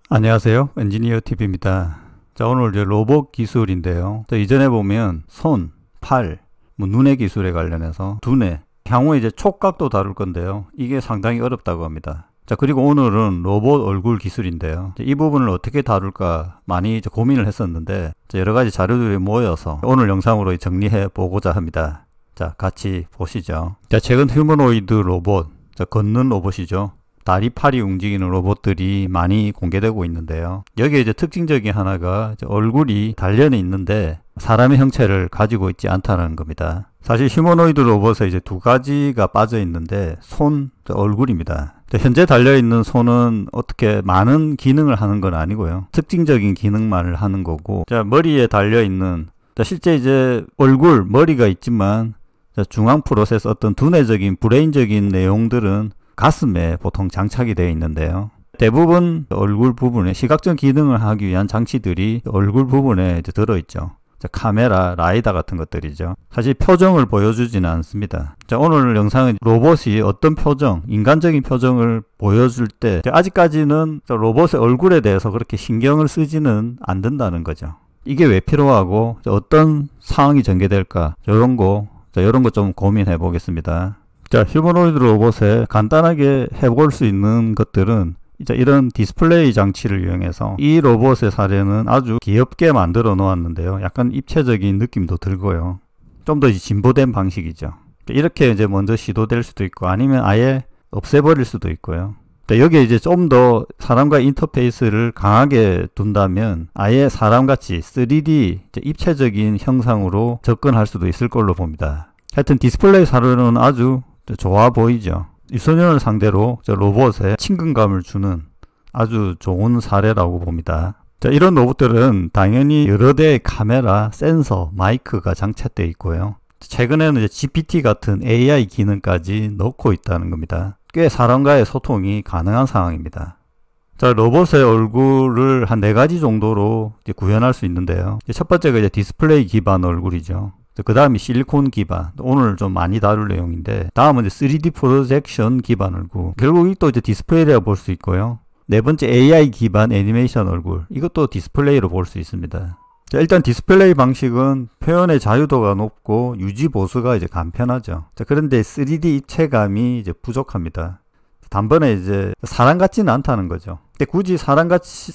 안녕하세요. 엔지니어 TV입니다. 자, 오늘 이제 로봇 기술인데요. 자, 이전에 보면 손, 팔, 눈의 기술에 관련해서 두뇌, 향후에 이제 촉각도 다룰 건데요. 이게 상당히 어렵다고 합니다. 자, 그리고 오늘은 로봇 얼굴 기술인데요. 이 부분을 어떻게 다룰까 많이 이제 고민을 했었는데 여러 가지 자료들이 모여서 오늘 영상으로 정리해 보고자 합니다. 자, 같이 보시죠. 자, 최근 휴머노이드 로봇, 자, 걷는 로봇이죠. 다리, 팔이 움직이는 로봇들이 많이 공개되고 있는데요. 여기에 이제 특징적인 하나가 이제 얼굴이 단련해 있는데 사람의 형체를 가지고 있지 않다는 겁니다. 사실 휴머노이드 로봇에 이제 두 가지가 빠져 있는데 손, 얼굴입니다. 현재 달려있는 손은 어떻게 많은 기능을 하는 건 아니고요. 특징적인 기능만을 하는 거고, 자, 머리에 달려있는, 자, 실제 이제 얼굴, 머리가 있지만 중앙 프로세스 어떤 두뇌적인 브레인적인 내용들은 가슴에 보통 장착이 되어 있는데요. 대부분 얼굴 부분에 시각적 기능을 하기 위한 장치들이 얼굴 부분에 이제 들어있죠. 자, 카메라, 라이다 같은 것들이죠. 사실 표정을 보여주지는 않습니다. 자, 오늘 영상은 로봇이 어떤 표정, 인간적인 표정을 보여줄 때 아직까지는 로봇의 얼굴에 대해서 그렇게 신경을 쓰지는 않는다는 거죠. 이게 왜 필요하고 어떤 상황이 전개될까, 이런 거 좀 고민해 보겠습니다. 자, 휴머노이드 로봇에 간단하게 해볼 수 있는 것들은 이제 이런 디스플레이 장치를 이용해서 이 로봇의 사례는 아주 귀엽게 만들어 놓았는데요. 약간 입체적인 느낌도 들고요. 좀 더 진보된 방식이죠. 이렇게 이제 먼저 시도될 수도 있고 아니면 아예 없애버릴 수도 있고요. 여기에 이제 좀 더 사람과 인터페이스를 강하게 둔다면 아예 사람같이 3D 입체적인 형상으로 접근할 수도 있을 걸로 봅니다. 하여튼 디스플레이 사료는 아주 좋아 보이죠. 유소년을 상대로 로봇에 친근감을 주는 아주 좋은 사례라고 봅니다. 자, 이런 로봇들은 당연히 여러 대의 카메라, 센서, 마이크가 장착되어 있고요. 최근에는 이제 GPT 같은 AI 기능까지 넣고 있다는 겁니다. 꽤 사람과의 소통이 가능한 상황입니다. 자, 로봇의 얼굴을 한 4가지 정도로 이제 구현할 수 있는데요. 첫 번째가 이제 디스플레이 기반 얼굴이죠. 그 다음이 실리콘 기반, 오늘 좀 많이 다룰 내용인데, 다음은 이제 3D 프로젝션 기반 얼굴, 결국 이것도 이제 디스플레이라고 볼 수 있고요. 네 번째 AI 기반 애니메이션 얼굴, 이것도 디스플레이로 볼 수 있습니다. 자, 일단 디스플레이 방식은 표현의 자유도가 높고 유지 보수가 이제 간편하죠. 자, 그런데 3D 입체감이 이제 부족합니다. 단번에 이제 사람 같지는 않다는 거죠. 근데 굳이 사람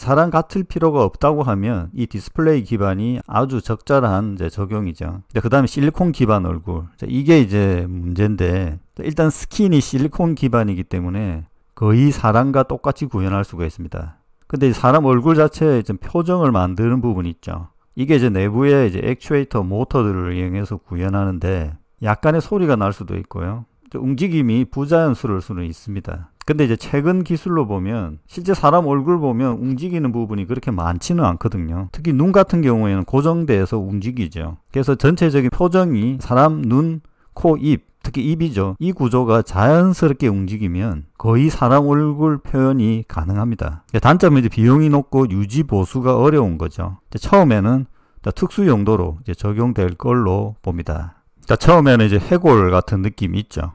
같을 필요가 없다고 하면 이 디스플레이 기반이 아주 적절한 이제 적용이죠. 그 다음에 실리콘 기반 얼굴. 자, 이게 이제 문제인데, 일단 스킨이 실리콘 기반이기 때문에 거의 사람과 똑같이 구현할 수가 있습니다. 근데 사람 얼굴 자체에 좀 표정을 만드는 부분이 있죠. 이게 이제 내부에 이제 액추에이터 모터들을 이용해서 구현하는데 약간의 소리가 날 수도 있고요. 움직임이 부자연스러울 수는 있습니다. 근데 이제 최근 기술로 보면 실제 사람 얼굴 보면 움직이는 부분이 그렇게 많지는 않거든요. 특히 눈 같은 경우에는 고정돼서 움직이죠. 그래서 전체적인 표정이 사람 눈, 코, 입, 특히 입이죠. 이 구조가 자연스럽게 움직이면 거의 사람 얼굴 표현이 가능합니다. 단점은 이제 비용이 높고 유지 보수가 어려운 거죠. 처음에는 특수 용도로 이제 적용될 걸로 봅니다. 자, 처음에는 이제 해골 같은 느낌이 있죠.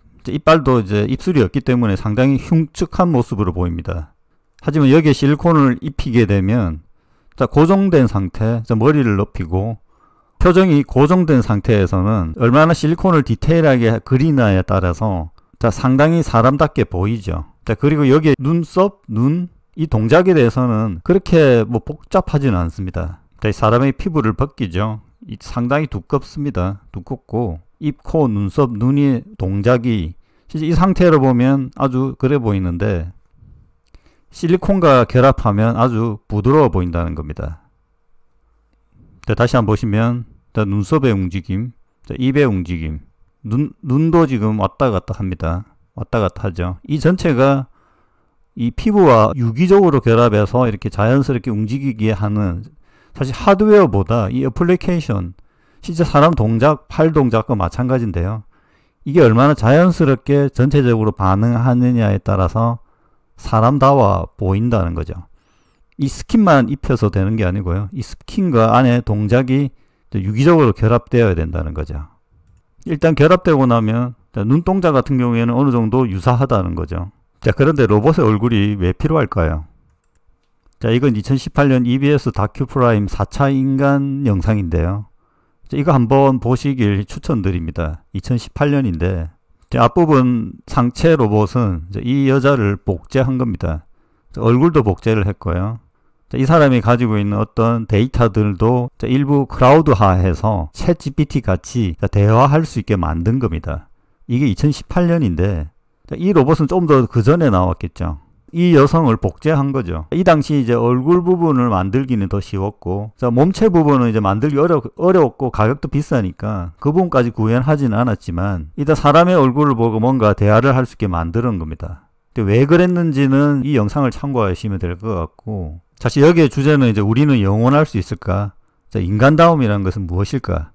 이빨도 이제 입술이 없기 때문에 상당히 흉측한 모습으로 보입니다. 하지만 여기에 실리콘을 입히게 되면 자, 고정된 상태, 자, 머리를 높이고 표정이 고정된 상태에서는 얼마나 실리콘을 디테일하게 그리냐에 따라서 자, 상당히 사람답게 보이죠. 자, 그리고 여기에 눈썹, 눈, 이 동작에 대해서는 그렇게 뭐 복잡하지는 않습니다. 자, 사람의 피부를 벗기죠. 상당히 두껍습니다. 두껍고 입, 코, 눈썹, 눈이 동작이 실제 이 상태로 보면 아주 그래 보이는데 실리콘과 결합하면 아주 부드러워 보인다는 겁니다. 자, 다시 한번 보시면 자, 눈썹의 움직임, 자, 입의 움직임, 눈도 지금 왔다 갔다 합니다. 왔다 갔다 하죠. 이 전체가 이 피부와 유기적으로 결합해서 이렇게 자연스럽게 움직이게 하는, 사실 하드웨어보다 이 어플리케이션, 실제 사람 동작, 팔 동작과 마찬가지인데요. 이게 얼마나 자연스럽게 전체적으로 반응하느냐에 따라서 사람다워 보인다는 거죠. 이 스킨만 입혀서 되는 게 아니고요. 이 스킨과 안에 동작이 유기적으로 결합되어야 된다는 거죠. 일단 결합되고 나면 눈동자 같은 경우에는 어느 정도 유사하다는 거죠. 자, 그런데 로봇의 얼굴이 왜 필요할까요? 자, 이건 2018년 EBS 다큐프라임 4차 인간 영상인데요. 자, 이거 한번 보시길 추천드립니다. 2018년인데 앞부분 상체 로봇은 이 여자를 복제한 겁니다. 얼굴도 복제를 했고요. 이 사람이 가지고 있는 어떤 데이터들도 일부 클라우드화해서 챗 GPT 같이 대화할 수 있게 만든 겁니다. 이게 2018년인데 이 로봇은 좀 더 그 전에 나왔겠죠. 이 여성을 복제한 거죠. 이 당시 이제 얼굴 부분을 만들기는 더 쉬웠고, 몸체 부분은 이제 만들기 어려웠고 가격도 비싸니까 그 부분까지 구현하지는 않았지만, 일단 사람의 얼굴을 보고 뭔가 대화를 할 수 있게 만드는 겁니다. 근데 왜 그랬는지는 이 영상을 참고하시면 될 것 같고, 사실 여기에 주제는 이제 우리는 영원할 수 있을까? 자, 인간다움이라는 것은 무엇일까?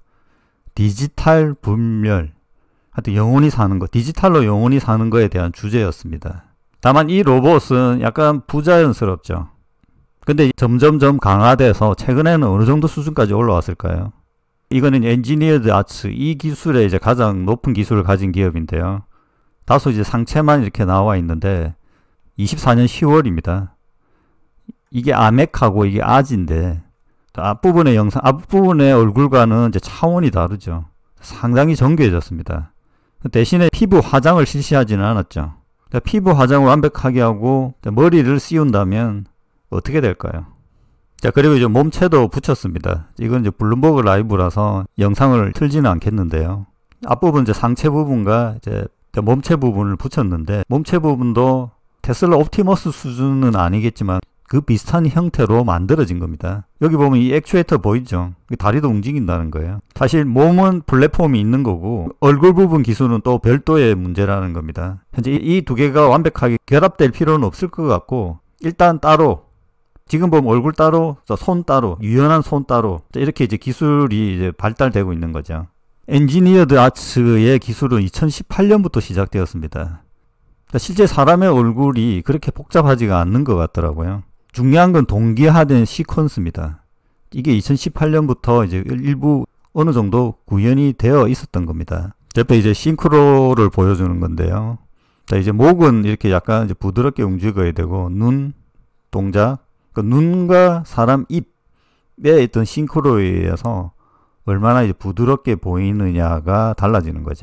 디지털 분멸. 하여튼 영원히 사는 것, 디지털로 영원히 사는 거에 대한 주제였습니다. 다만 이 로봇은 약간 부자연스럽죠. 근데 점점점 강화돼서 최근에는 어느 정도 수준까지 올라왔을까요? 이거는 엔지니어드 아츠, 이 기술의 이제 가장 높은 기술을 가진 기업인데요. 다소 이제 상체만 이렇게 나와 있는데 24년 10월입니다. 이게 아멕하고 이게 아지인데 앞부분의 영상, 앞부분의 얼굴과는 이제 차원이 다르죠. 상당히 정교해졌습니다. 대신에 피부 화장을 실시하지는 않았죠. 피부 화장을 완벽하게 하고 머리를 씌운다면 어떻게 될까요? 자, 그리고 이제 몸체도 붙였습니다. 이건 이제 블룸버그 라이브라서 영상을 틀지는 않겠는데요. 앞부분 이제 상체 부분과 이제 몸체 부분을 붙였는데, 몸체 부분도 테슬라 옵티머스 수준은 아니겠지만 그 비슷한 형태로 만들어진 겁니다. 여기 보면 이 액추에이터 보이죠? 다리도 움직인다는 거예요. 사실 몸은 플랫폼이 있는 거고 얼굴 부분 기술은 또 별도의 문제라는 겁니다. 현재 이 두 개가 완벽하게 결합될 필요는 없을 것 같고, 일단 따로, 지금 보면 얼굴 따로, 손 따로, 유연한 손 따로, 이렇게 이제 기술이 이제 발달되고 있는 거죠. 엔지니어드 아츠의 기술은 2018년부터 시작되었습니다. 실제 사람의 얼굴이 그렇게 복잡하지가 않는 것 같더라고요. 중요한 건 동기화된 시퀀스입니다. 이게 2018년부터 이제 일부 어느 정도 구현이 되어 있었던 겁니다. 옆에 이제 싱크로를 보여주는 건데요. 자, 이제 목은 이렇게 약간 이제 부드럽게 움직여야 되고, 눈 동작, 그 눈과 사람 입에 있던 싱크로에 의해서 얼마나 이제 부드럽게 보이느냐가 달라지는 거죠.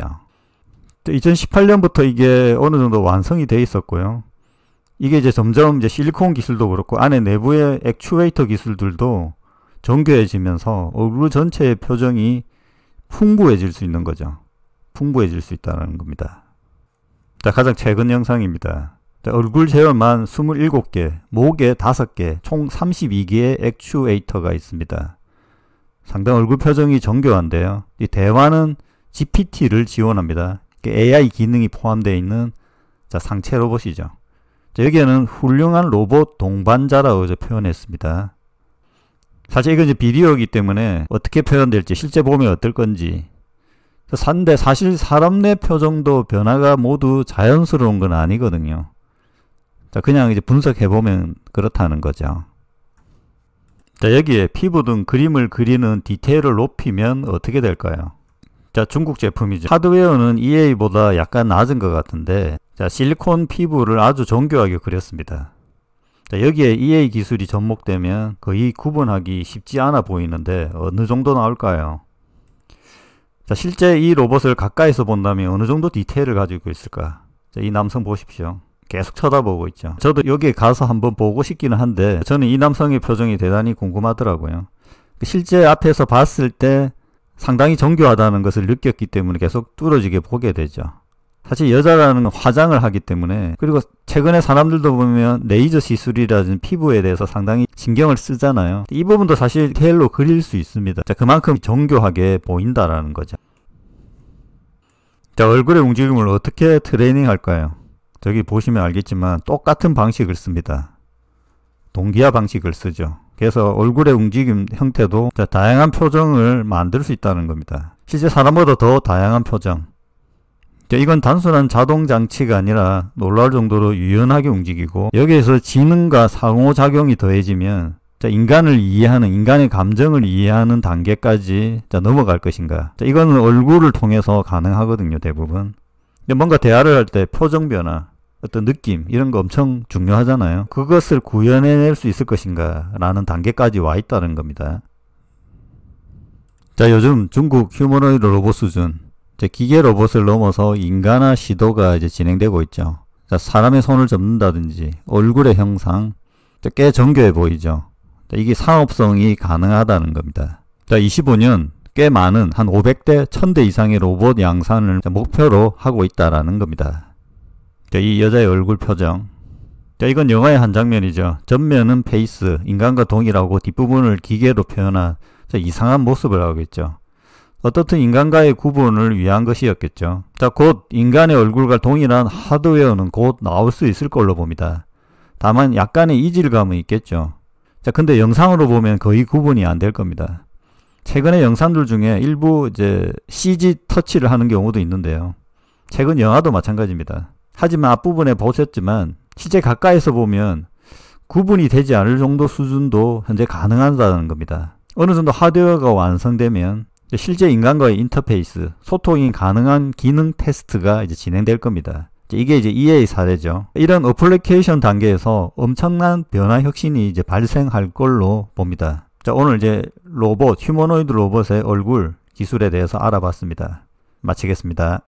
2018년부터 이게 어느 정도 완성이 돼 있었고요. 이게 이제 점점 이제 실리콘 기술도 그렇고 안에 내부의 액추에이터 기술들도 정교해지면서 얼굴 전체의 표정이 풍부해질 수 있는 거죠. 풍부해질 수 있다는 겁니다. 자, 가장 최근 영상입니다. 자, 얼굴 제어만 27개, 목에 5개, 총 32개의 액추에이터가 있습니다. 상당히 얼굴 표정이 정교한데요. 이 대화는 GPT를 지원합니다. AI 기능이 포함되어 있는 상체 로봇이죠. 여기에는 훌륭한 로봇 동반자라고 이제 표현했습니다. 사실 이건 이제 비디오이기 때문에 어떻게 표현될지, 실제 보면 어떨 건지. 근데 사실 사람 내 표정도 변화가 모두 자연스러운 건 아니거든요. 자, 그냥 이제 분석해보면 그렇다는 거죠. 자, 여기에 피부 등 그림을 그리는 디테일을 높이면 어떻게 될까요? 자, 중국 제품이죠. 하드웨어는 EA보다 약간 낮은 것 같은데, 자, 실리콘 피부를 아주 정교하게 그렸습니다. 자, 여기에 EA 기술이 접목되면 거의 구분하기 쉽지 않아 보이는데 어느 정도 나올까요? 자, 실제 이 로봇을 가까이서 본다면 어느 정도 디테일을 가지고 있을까? 자, 이 남성 보십시오. 계속 쳐다보고 있죠. 저도 여기에 가서 한번 보고 싶기는 한데 저는 이 남성의 표정이 대단히 궁금하더라고요. 실제 앞에서 봤을 때 상당히 정교하다는 것을 느꼈기 때문에 계속 뚫어지게 보게 되죠. 사실 여자라는 건 화장을 하기 때문에, 그리고 최근에 사람들도 보면 레이저 시술이라든지 피부에 대해서 상당히 신경을 쓰잖아요. 이 부분도 사실 디테일로 그릴 수 있습니다. 자, 그만큼 정교하게 보인다라는 거죠. 자, 얼굴의 움직임을 어떻게 트레이닝 할까요? 저기 보시면 알겠지만 똑같은 방식을 씁니다. 동기화 방식을 쓰죠. 그래서 얼굴의 움직임 형태도 다양한 표정을 만들 수 있다는 겁니다. 실제 사람보다 더 다양한 표정. 이건 단순한 자동 장치가 아니라 놀라울 정도로 유연하게 움직이고, 여기에서 지능과 상호작용이 더해지면 인간을 이해하는, 인간의 감정을 이해하는 단계까지 넘어갈 것인가. 이거는 얼굴을 통해서 가능하거든요, 대부분. 뭔가 대화를 할 때 표정 변화, 어떤 느낌 이런 거 엄청 중요하잖아요. 그것을 구현해낼 수 있을 것인가 라는 단계까지 와 있다는 겁니다. 자, 요즘 중국 휴머노이드 로봇 수준, 기계 로봇을 넘어서 인간화 시도가 이제 진행되고 있죠. 자, 사람의 손을 접는다든지 얼굴의 형상, 꽤 정교해 보이죠. 자, 이게 상업성이 가능하다는 겁니다. 자, 25년 꽤 많은 한 500대, 1000대 이상의 로봇 양산을 목표로 하고 있다라는 겁니다. 자, 이 여자의 얼굴 표정. 자, 이건 영화의 한 장면이죠. 전면은 페이스, 인간과 동일하고 뒷부분을 기계로 표현한 이상한 모습을 하고 있죠. 어떻든 인간과의 구분을 위한 것이었겠죠. 자, 곧 인간의 얼굴과 동일한 하드웨어는 곧 나올 수 있을 걸로 봅니다. 다만 약간의 이질감은 있겠죠. 자, 근데 영상으로 보면 거의 구분이 안 될 겁니다. 최근의 영상들 중에 일부 이제 CG 터치를 하는 경우도 있는데요. 최근 영화도 마찬가지입니다. 하지만 앞부분에 보셨지만 실제 가까이서 보면 구분이 되지 않을 정도 수준도 현재 가능하다는 겁니다. 어느 정도 하드웨어가 완성되면 실제 인간과의 인터페이스, 소통이 가능한 기능 테스트가 이제 진행될 겁니다. 이게 이제 EA 사례죠. 이런 어플리케이션 단계에서 엄청난 변화 혁신이 이제 발생할 걸로 봅니다. 자, 오늘 이제 로봇, 휴머노이드 로봇의 얼굴 기술에 대해서 알아봤습니다. 마치겠습니다.